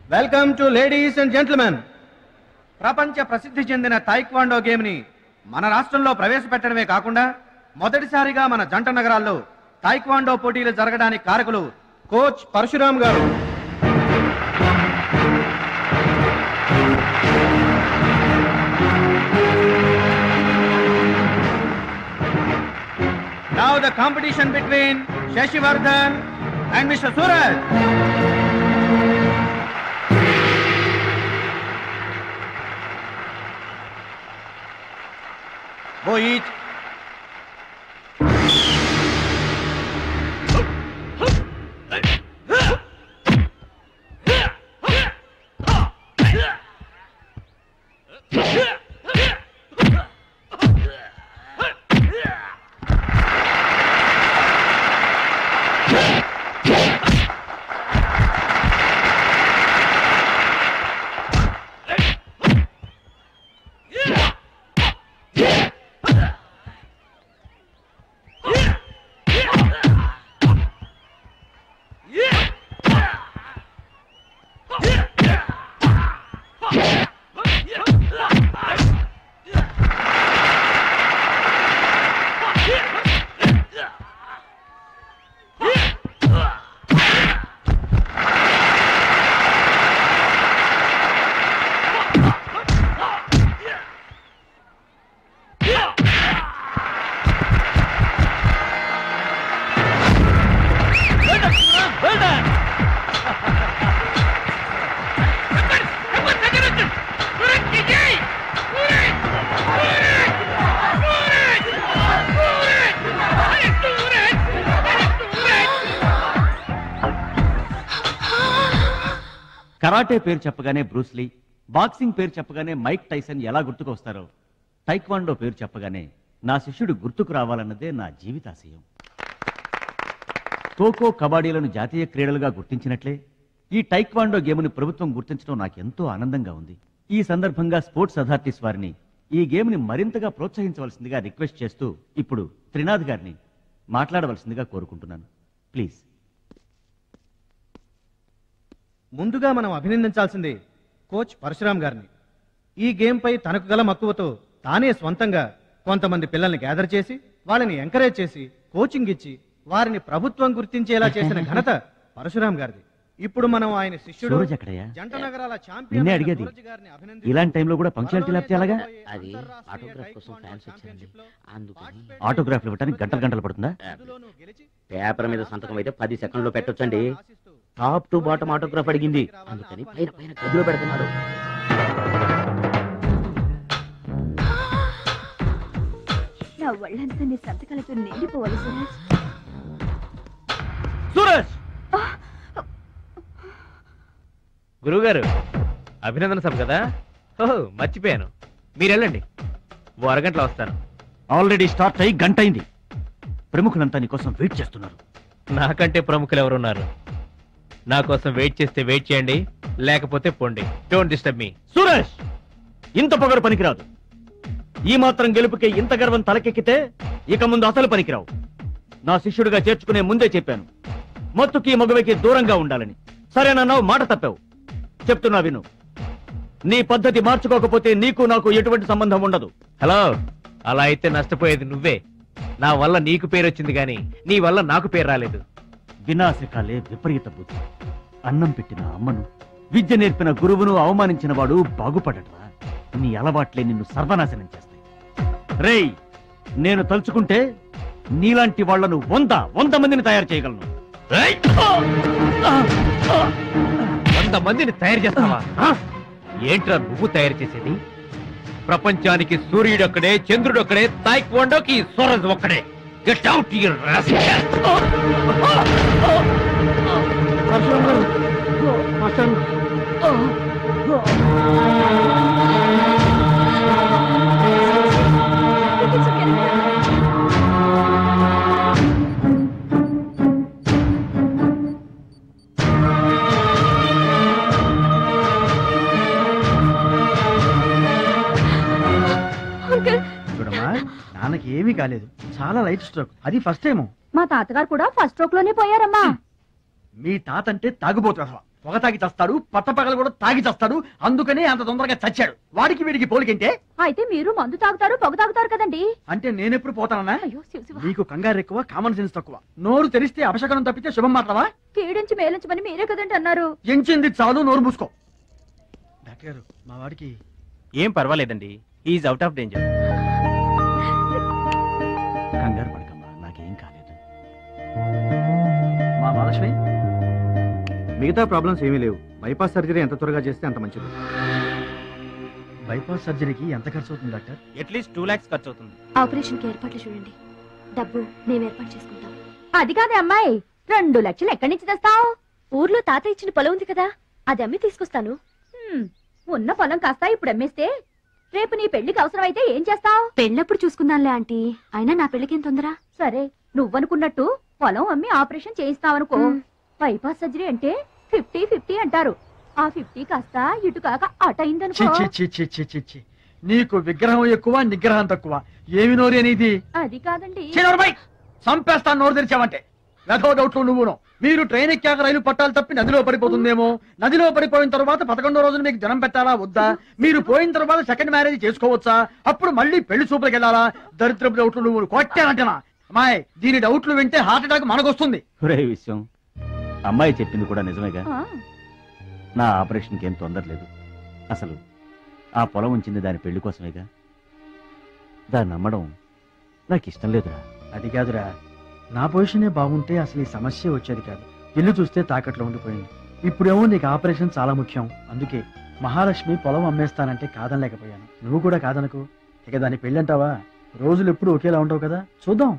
Welcome to ladies and gentlemen. ప్రపంచ ప్రసిద్ధి చెందిన తాయిక్వాండో గేమ్ ని మన రాష్ట్రంలో ప్రవేశపెట్టడమే కాకుండా మొదటిసారిగా మన జంట నగరాల్లో తాయిక్వాండో పోటీలు జరగడానికి కారకులు కోచ్ పరశురామ్ గారు. Now the competition between Shashivardhan and Mr. Suraj. Go eat. Karate పేరు చెప్పగానే బ్రూస్లీ, బాక్సింగ్ పేరు చెప్పగానే మైక్ టైసన్ ఎలా గుర్తుకొస్తారో టైక్వాండో పేరు చెప్పగానే నా శిష్యుడు గుర్తుకు రావాలన్నదే నా జీవితాశయం. ఖోఖో, కబడ్డీలను జాతీయ క్రీడలుగా గుర్తించినట్లే ఈ టైక్వాండో గేమ్ని ప్రభుత్వం గుర్తించడం నాకెంతో ఆనందంగా ఉంది. ఈ సందర్భంగా స్పోర్ట్స్ అథారిటీస్ వారిని ఈ గేమ్ని మరింతగా ప్రోత్సహించవలసిందిగా రిక్వెస్ట్ చేస్తూ ఇప్పుడు త్రినాథ్ గారిని మాట్లాడవలసిందిగా కోరుకుంటున్నాను. ప్లీజ్. ముందుగా మనం అభినందించాల్సింది కోచ్ పరశురామ్ గారిని. ఈ గేమ్ పై తనకు గల మక్కువతో తానే స్వంతంగా కొంతమంది పిల్లల్ని గ్యాదర్ చేసి వాళ్ళని ఎంకరేజ్ చేసి కోచింగ్ ఇచ్చి వారిని ప్రభుత్వం గుర్తించేలా చేసిన ఘనత పరశురామ్ గారిది. ఇప్పుడు మనం ఆయన శిష్యుడు జంట నగరాల ఛాంపియన్ అడిగేది ఇలాంటి టైంలో కూడా పంక్చువాలిటీ లేకపోతే ఎలాగా? అది ఆటోగ్రాఫ్ కోసం ఫ్యాన్స్ వచ్చారండి, అందుకని ఆటోగ్రాఫ్లు ఇవ్వడానికి గంటలు గంటలు పడుతుందా? పేపర్ మీద సంతకం అయితే 10 సెకండ్లో పెట్టొచ్చండి. టాప్ టు బాటమ్ ఆటోగ్రాఫ్ అడిగింది, అందుకని పైన పైన గదిలో పెడుతున్నాడు. నా వాళ్ళంతా నీ సంతకాలతో నిండిపోవాలి సురేష్. సురేష్! గురువుగారు, అభినందన సభ కదా? ఓహో, మర్చిపోయాను. మీరు వెళ్ళండి, ఓ అరగంటలో వస్తాను. ఆల్రెడీ స్టార్ట్ అయ్యి గంట అయింది. ప్రముఖులంతా నీ కోసం వెయిట్ చేస్తున్నారు. నాకంటే ప్రముఖులు ఎవరున్నారు? నా కోసం వెయిట్ చేస్తే వెయిట్ చేయండి, లేకపోతే పోండి. Don't disturb me. సురేష్, ఇంత పొగరు పనికిరాదు. ఈ మాత్రం గెలుపుకి ఇంత గర్వం తలకెక్కితే ఇక ముందు అసలు పనికిరావు. నా శిష్యుడిగా చేర్చుకునే ముందే చెప్పాను, మత్తుకి మగువకి దూరంగా ఉండాలని. సరేనన్నావు, మాట తప్పావు. చెప్తున్నా విను. నీ పద్ధతి మార్చుకోకపోతే నీకు నాకు ఎటువంటి సంబంధం ఉండదు. హలో, అలా అయితే నష్టపోయేది నువ్వే. నా వల్ల నీకు పేరు వచ్చింది గాని నీ వల్ల నాకు పేరు రాలేదు. వినాశకాలే విపరీత బుద్ధి. అన్నం పెట్టిన అమ్మను, విద్య నేర్పిన గురువును అవమానించిన వాడు బాగుపడటరా? నీ అలవాట్లే నిన్ను సర్వనాశనం చేస్తాయి. రేయ్, నేను తలుచుకుంటే నీలాంటి వాళ్లను 100 మందిని తయారు చేయగలను. 100 మందిని తయారు చేస్తావా? ఏంట్రా నువ్వు తయారు చేసేది? ప్రపంచానికి సూర్యుడొక్కడే, చంద్రుడొక్కడే, తాయిక్వాండోకి సూరజ్ ఒక్కడే. Get out your rascal. చూడమ్మా, నాన్నకి ఏమీ కాలేదు, చాలా లైట్ స్ట్రోక్. అది ఫస్ట్ టైం. మా తాతగారు కూడా ఫస్ట్ స్ట్రోక్ లోనే పోయారమ్మా. మీ తాత అంటే తాగుబోతు. పొగ తాగి చస్తాడు, పట్టపగలు కూడా తాగి చస్తాడు. అందుకనే అంత తొందరగా చచ్చాడు. వాడికి వీడికి పోలికంటే. అయితే మీరు మందు తాగుతారు పొగ తాగుతారు కదండి. అంటే నేనెప్పుడు పోతానన్నా? అయ్యో శివ శివ. నీకు కంగారు ఎక్కువ, కామన్ సెన్స్ తక్కువ. నోరు తెరిస్తే అపశకనం తప్పితే శుభం మాట్లావా? కీడించి మేలించమని మీరే కదండి అన్నారు. ఎంచింది చాలు, నోరు మూసుకో. డాక్టర్ గారు, మా వాడికి ఏం పర్వాలేదండి, ఈజ్ అవుట్ ఆఫ్ డేంజర్. కంగారు పడకమ్మా, నాకేం కాలేదు. మా మహాలక్ష్మి మిగతా ప్రాబ్లమ్స్ ఏమీ లేవు. బైపాస్ సర్జరీ ఎంత త్వరగా చేస్తే అంత మంచిది. బైపాస్ సర్జరీకి ఎంత ఖర్చు అవుతుంది డాక్టర్? అట్లీస్ట్ 2 lakhs ఖర్చు అవుతుంది. ఆపరేషన్ కి ఏర్పాట్లు చూడండి, డబ్బు మేము ఏర్పాటు చేసుకుంటాం. అది కాదే అమ్మాయి, 2 లక్షలు ఎక్కడి నుంచి తెస్తావు? ఊర్లో తాత ఇచ్చిన పొలం ఉంది కదా, అది అమ్మి తీసుకొస్తాను. ఉన్న పొలం కాస్త ఇప్పుడు అమ్మేస్తే రేపు నీ పెళ్లికి అవసరమైతే ఏం చేస్తావు? పెళ్ళప్పుడు చూసుకుందాంలే ఆంటీ, అయినా నా పెళ్ళికేం తొందర. సరే, నువ్వనుకున్నట్టు పొలం అమ్మి ఆపరేషన్ చేయిస్తావనుకో. బైపాస్ సర్జరీ అంటే 50-50 అంటారు. ఆ 50 కాస్త ఇటు కాక అటైందనుకో. నీకు విగ్రహం ఎక్కువ, నిగ్రహం తక్కువ. ఏమి నోరు అనేది? అది కాదండి. చంపేస్తాను నోరు తెరిచావంటే. వెధవ డౌట్లు నువ్వును. మీరు ట్రైన్ ఎక్కాక రైలు పట్టాలు తప్పి నదిలో పడిపోతుందేమో. నదిలో పడిపోయిన తర్వాత 11వ రోజున మీకు జనం పెట్టాలా వద్దా? మీరు పోయిన తర్వాత సెకండ్ మ్యారేజ్ చేసుకోవచ్చా? అప్పుడు మళ్ళీ పెళ్లి చూపులకు వెళ్ళాలా? దరిద్రపు డౌట్లు నువ్వు కొట్టానంటనా? అమ్మాయి, దీని డౌట్లు వింటే హార్ట్ అటాక్ మనకొస్తుంది. విషయం అమ్మాయి చెప్పింది కూడా నిజమేగా. ఆ, నా ఆపరేషన్కి ఏం తొందర లేదు. అసలు ఆ పొలం ఉంచింది దాని పెళ్లి కోసమేగా. దాన్ని నమ్మడం నాకు ఇష్టం లేదురా. అది కాదురా, నా పొజిషనే బాగుంటే అసలు ఈ సమస్య వచ్చేది కాదు. ఇల్లు చూస్తే తాకట్లో ఉండిపోయింది. ఇప్పుడేమో నీకు ఆపరేషన్ చాలా ముఖ్యం. అందుకే మహాలక్ష్మి పొలం అమ్మేస్తానంటే కాదనలేకపోయాను. నువ్వు కూడా కాదనకు. ఇక దాని పెళ్ళి అంటావా? రోజులు ఎప్పుడు ఒకేలా ఉండవు కదా, చూద్దాం.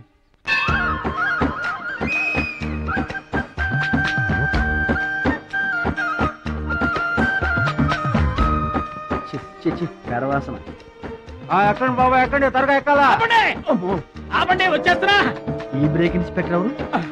పెరవాసన. ఎక్కండి బాబా, ఎక్కండి, త్వరగా ఎక్కాలా? వచ్చేస్తున్నా. ఈ బ్రేక్ ఇన్స్పెక్టర్ ఎవరు?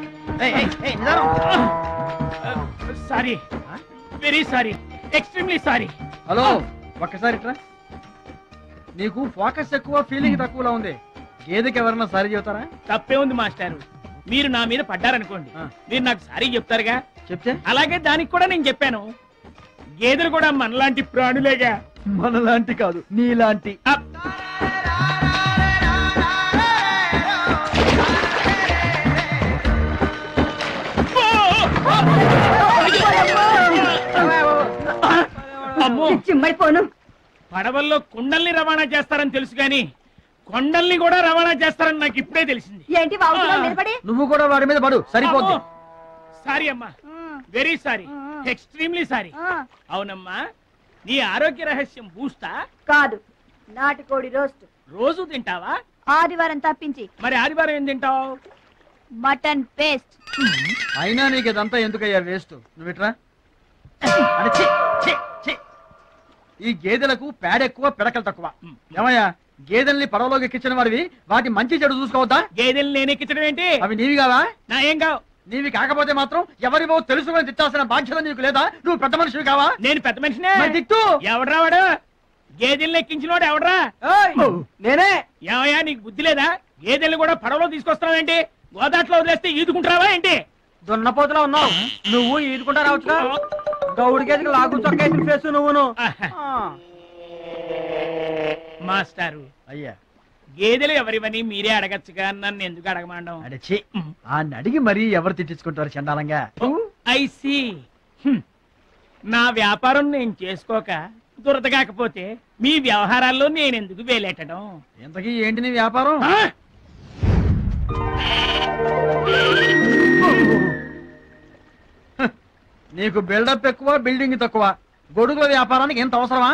Sorry, very sorry, extremely sorry. Hello, ఒక్కసారి ఇట్రా. నీకు ఫోకస్ ఎక్కువ, ఫీలింగ్ తక్కువలా ఉంది. గేదెకి ఎవరన్నా సారీ చెబుతారా? తప్పే ఉంది మాస్టారు. మీరు నా మీద పడ్డారనుకోండి, మీరు నాకు సారీ చెప్తారుగా. చెప్తే అలాగే దానికి కూడా నేను చెప్పాను. గేదెలు కూడా మనలాంటి ప్రాణులేగా. మనలాంటి కాదు, నీలాంటి. అమ్మో, చిమ్మడిపోను. పడవల్లో కుండల్ని రవాణా చేస్తారని తెలుసు గాని కొండల్ని కూడా రవాణా చేస్తారని నాకు ఇప్పుడే తెలిసింది. ఏంటి బాగుతున్నావు నిలబడి? నువ్వు కూడా వాడి మీద పడు, సరిపోద్ది. సారీ అమ్మా, వెరీ సారీ, ఎక్స్ట్రీమ్లీ సారీ. అవునమ్మా, నీ ఆరోగ్య రహస్యం బూస్తా కాదు, నాటుకోడి రోస్ట్. రోజు తింటావా? ఆదివారం తప్పించి. మరి ఆదివారం ఏం తింటావు? Mutton paste. అయినా నీకు ఇదంతా ఎందుకయ్యా వేస్ట్? నువ్వు ఇట్రా. అరే, ఛీ, ఛీ, ఛీ. ఈ గేదెలకు పేడ ఎక్కువ, పిడకలు తక్కువ. ఏమయ్యా, గేదెల్ని పడవలోకి ఎక్కించిన వాడివి, వాటి మంచి చెడు చూసుకోవద్దా? గేదెల్ని నేను ఎక్కించడం ఏంటి? అవి నీవి కావా? నా ఏం కావు. నీవి కాకపోతే మాత్రం ఎవరివో తెలుసుకొని తిట్టాల్సిన బాధ్యత నీకు లేదా? నువ్వు పెద్ద మనిషివి కావా? నేను పెద్ద మనిషినే. మరి తిట్టు. ఎవడ్రా వాడు? గేదెల్ని ఎక్కించినోడు ఎవడ్రా? నేనే. ఏమయ్యా, నీకు బుద్ధి లేదా? గేదెల్ని కూడా పడవలో తీసుకొస్తావేంటి? గోదాట్లో వదిలేస్తే ఈదుకుంటావా ఏంటి? దున్నపోతులో ఉన్నావు నువ్వు. ఈదుకుంటా రావచ్చుగా. గౌడి గేదెకి లాగు చొక్కేసిన ఫేసు నువ్వును. మాస్టారు, అయ్యా, గేదెలు ఎవరివని మీరే అడగచ్చుగా, నన్ను ఎందుకు అడగమండం? అడిచి ఆ అడిగి మరీ ఎవరు తిట్టించుకుంటారు చండాలంగా? I see. నా వ్యాపారం నేను చేసుకోక దురద కాకపోతే మీ వ్యవహారాల్లో నేను ఎందుకు వేలెట్టడం? ఇంతకీ ఏంటి నీ వ్యాపారం? నీకు బిల్డప్ ఎక్కువ, బిల్డింగ్ తక్కువ. గొడుగుల వ్యాపారానికి ఎంత అవసరమా?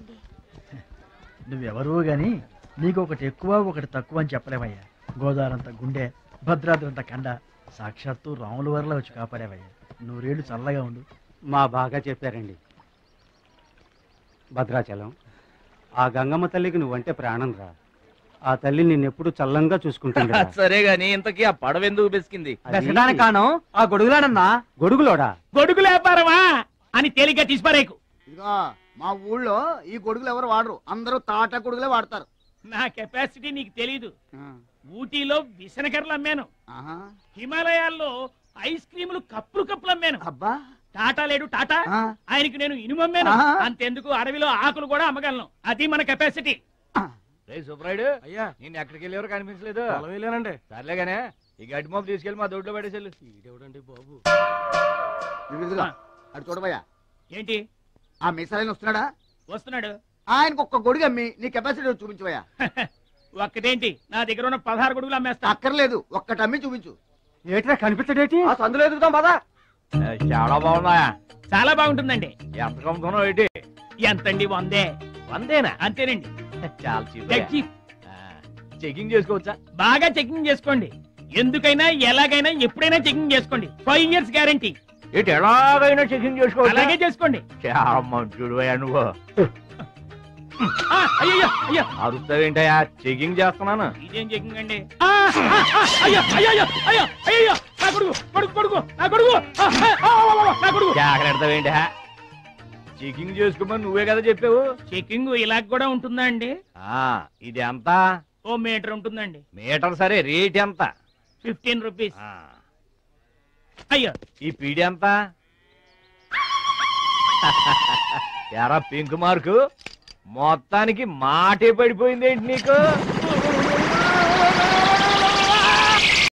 లేదండి. నువ్వెవరూ గాని నీకు ఒకటి ఎక్కువ ఒకటి తక్కువ అని చెప్పలేమయ్యా. గోదావరంత గుండె, భద్రాద్రంత కండ, సాక్షాత్తు రాముల వరలో వచ్చి కాపాడేవయ్యా. నూరేళ్ళు చల్లగా ఉండు. మా బాగా చెప్పారండి. భద్రాచలం, ఆ గంగమ్మ తల్లికి నువ్వంటే ప్రాణం రా. ఆ తల్లి నిన్నెప్పుడు చల్లంగా చూసుకుంటుంది. సరే గాని ఇంతకీ ఆ పడవ ఎందుకు బెసికింది? కాను ఆ గొడుగులాడన్నా. గొడుగులోడా? గొడుగులు వ్యాపారమా అని తేలిగ్గా తీసిపారేకు. ఇదిగో మా ఊళ్ళో ఈ గొడుగులు ఎవరు వాడరు, అందరూ తాటా గొడుగులే వాడతారు. నా కెపాసిటీ నీకు తెలీదు. ఊటీలో విసనకర్రలు అమ్మాను, హిమాలయాల్లో ఐస్ క్రీములు కప్పులు కప్పులు అమ్మాను. అబ్బా టాటా లేడు టాటా, ఆయనకి నేను ఇనుము అమ్మాను. అంతెందుకు అడవిలో ఆకులు కూడా అమ్మగలను. అది మన కెపాసిటీ. సుబ్రాయుడు అయ్యా, నేను ఎక్కడికి వెళ్ళేవారు కనిపించలేదు. వెళ్ళానండి. సర్లేగానే ఈ గడ్డి మోపు తీసుకెళ్ళి మా దొడ్లో పడేసేళ్ళు. ఈడేవడండి బాబు. అటు చూడబోయా. ఏంటి ఆ మిసలైన వస్తున్నాడా? వస్తున్నాడు. ఆయనకు ఒక్క గొడుగు అమ్మి నీ కెపాసిటీ చూపించబోయా. ఒక్కటేంటి, నా దగ్గర ఉన్న 16 గొడుగులు అమ్మేస్తా. అక్కర్లేదు, ఒక్కటి అమ్మి చూపించు. ఏట్రా కనిపించడేటి? సందులో ఎదుగుతాం పదా. చాలా బాగుందా? చాలా బాగుంటుందండి. ఎంత కమ్ముకున్నావు ఏంటి? ఎంతండి? 100. 100 అంతేనండి. చాలా చీప్. చెకింగ్ చేసుకోవచ్చా? బాగా చెకింగ్ చేసుకోండి. ఎందుకైనా ఎలాగైనా ఎప్పుడైనా చెకింగ్ చేసుకోండి. 5 years గ్యారంటీ. ఇటు ఎలాగైనా చెకింగ్ చేసుకోవచ్చు. అలాగే చేసుకోండి. చాలా మంచుడు నువ్వు. అయ్యో అయ్యో, అరుస్తావేంటయా? చెకింగ్ చేస్తున్నాను. ఇదేం చెకింగ్ అండి? అయ్యో అయ్యో అయ్యో అయ్యో, నా కొడుకు కొడుకు కొడుకు నా కొడుకు నా కొడుకు. జాగ్రత్తవేంట? చెకింగ్ చేసుకోమని నువ్వే కదా చెప్పావు. చెకింగ్ ఇలా కూడా ఉంటుందా అండి? ఇది ఎంత? ఓ మీటర్ ఉంటుందండి. మీటర్ సరే, రేట్ ఎంత? 15 రూపీస్. అయ్యో, ఈ పీడి ఎంత? ఎరా పింక్ మార్కు, మొత్తానికి మాటే పడిపోయింది ఏంటి నీకు?